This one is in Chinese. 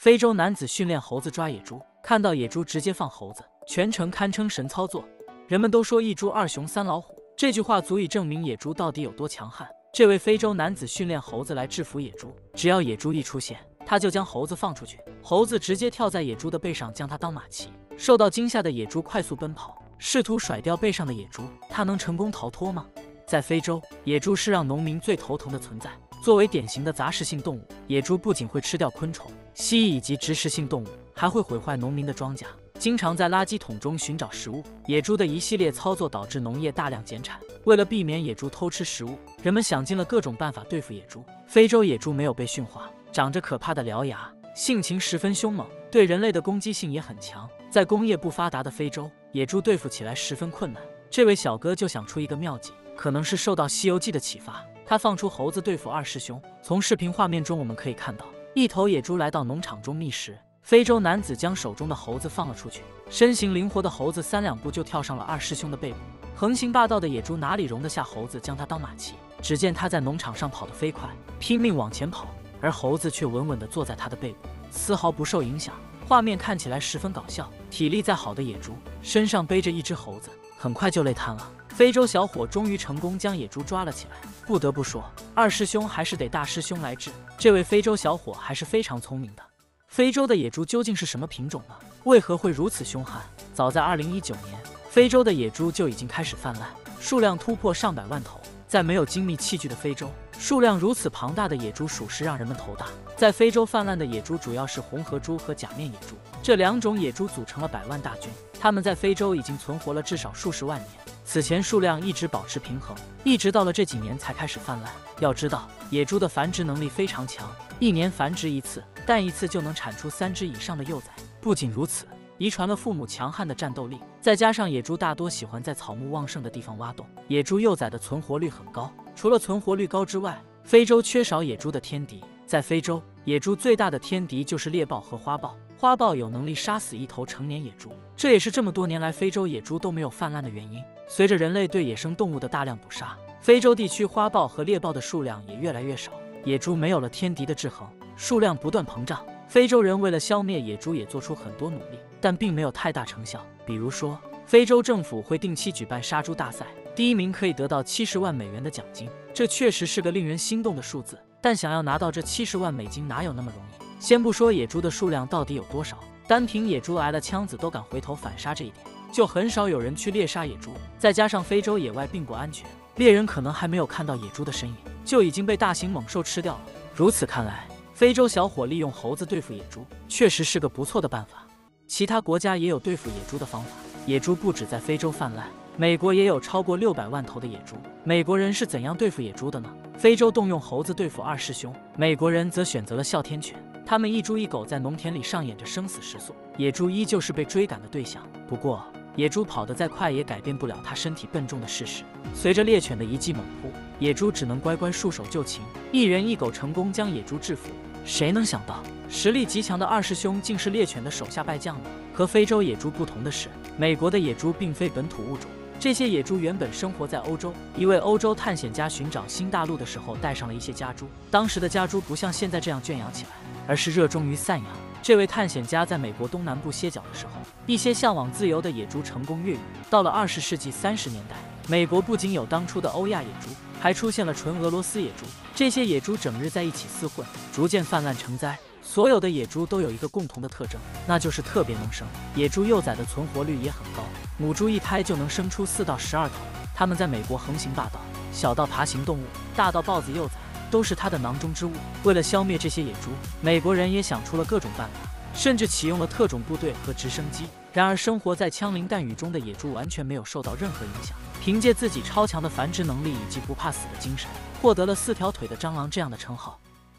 非洲男子训练猴子抓野猪，看到野猪直接放猴子，全程堪称神操作。人们都说一猪二熊三老虎，这句话足以证明野猪到底有多强悍。这位非洲男子训练猴子来制服野猪，只要野猪一出现，他就将猴子放出去，猴子直接跳在野猪的背上，将它当马骑。受到惊吓的野猪快速奔跑，试图甩掉背上的野猪，它能成功逃脱吗？在非洲，野猪是让农民最头疼的存在。作为典型的杂食性动物，野猪不仅会吃掉昆虫、蜥蜴以及植食性动物，还会毁坏农民的庄稼，经常在垃圾桶中寻找食物。野猪的一系列操作导致农业大量减产。为了避免野猪偷吃食物，人们想尽了各种办法对付野猪。非洲野猪没有被驯化，长着可怕的獠牙，性情十分凶猛，对人类的攻击性也很强。在工业不发达的非洲，野猪对付起来十分困难。这位小哥就想出一个妙计，可能是受到《西游记》的启发，他放出猴子对付二师兄。从视频画面中我们可以看到，一头野猪来到农场中觅食，非洲男子将手中的猴子放了出去，身形灵活的猴子3两步就跳上了二师兄的背部。横行霸道的野猪哪里容得下猴子将他当马骑？只见他在农场上跑得飞快，拼命往前跑，而猴子却稳稳地坐在他的背部，丝毫不受影响。画面看起来十分搞笑。体力再好的野猪身上背着一只猴子，很快就累瘫了。非洲小伙终于成功将野猪抓了起来。不得不说，二师兄还是得大师兄来治。这位非洲小伙还是非常聪明的。非洲的野猪究竟是什么品种呢？为何会如此凶悍？早在2019年，非洲的野猪就已经开始泛滥，数量突破上百万头。在没有精密器具的非洲，数量如此庞大的野猪属实让人们头大。在非洲泛滥的野猪主要是红河猪和假面野猪，这2种野猪组成了百万大军。它们在非洲已经存活了至少数十万年，此前数量一直保持平衡，一直到了这几年才开始泛滥。要知道，野猪的繁殖能力非常强，一年繁殖一次，但一次就能产出3只以上的幼崽。不仅如此，遗传了父母强悍的战斗力，再加上野猪大多喜欢在草木旺盛的地方挖洞，野猪幼崽的存活率很高。除了存活率高之外，非洲缺少野猪的天敌。在非洲，野猪最大的天敌就是猎豹和花豹。花豹有能力杀死一头成年野猪，这也是这么多年来非洲野猪都没有泛滥的原因。随着人类对野生动物的大量捕杀，非洲地区花豹和猎豹的数量也越来越少，野猪没有了天敌的制衡，数量不断膨胀。非洲人为了消灭野猪也做出很多努力，但并没有太大成效。比如说，非洲政府会定期举办杀猪大赛，第1名可以得到70万美元的奖金，这确实是个令人心动的数字。但想要拿到这70万美金哪有那么容易？先不说野猪的数量到底有多少，单凭野猪挨了枪子都敢回头反杀这一点，就很少有人去猎杀野猪。再加上非洲野外并不安全，猎人可能还没有看到野猪的身影，就已经被大型猛兽吃掉了。如此看来，非洲小伙利用猴子对付野猪，确实是个不错的办法。其他国家也有对付野猪的方法。野猪不止在非洲泛滥，美国也有超过600万头的野猪。美国人是怎样对付野猪的呢？非洲动用猴子对付二师兄，美国人则选择了哮天犬。他们一猪一狗在农田里上演着生死时速，野猪依旧是被追赶的对象。不过，野猪跑得再快也改变不了它身体笨重的事实。随着猎犬的一记猛扑，野猪只能乖乖束手就擒，一人一狗成功将野猪制服。谁能想到，实力极强的二师兄竟是猎犬的手下败将呢？和非洲野猪不同的是，美国的野猪并非本土物种。这些野猪原本生活在欧洲，一位欧洲探险家寻找新大陆的时候带上了一些家猪。当时的家猪不像现在这样圈养起来，而是热衷于散养。这位探险家在美国东南部歇脚的时候，一些向往自由的野猪成功越狱。到了20世纪30年代，美国不仅有当初的欧亚野猪，还出现了纯俄罗斯野猪。这些野猪整日在一起厮混，逐渐泛滥成灾。所有的野猪都有一个共同的特征，那就是特别能生。野猪幼崽的存活率也很高，母猪一胎就能生出4到12头。它们在美国横行霸道，小到爬行动物，大到豹子幼崽，都是它的囊中之物。为了消灭这些野猪，美国人也想出了各种办法，甚至启用了特种部队和直升机。然而，生活在枪林弹雨中的野猪完全没有受到任何影响，凭借自己超强的繁殖能力以及不怕死的精神，获得了4条腿的蟑螂这样的称号。